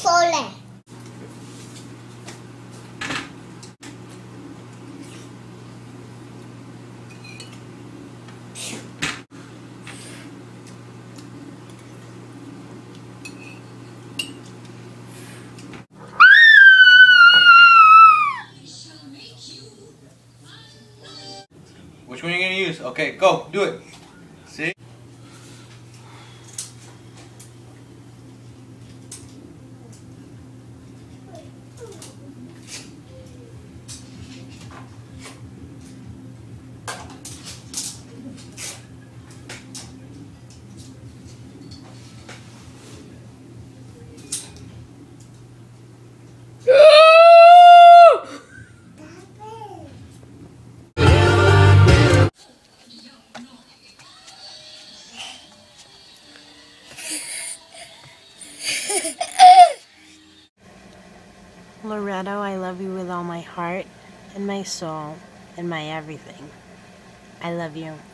Soleh. Which one are you gonna use? Okay, go, do it. See? Loretto, I love you with all my heart and my soul and my everything. I love you.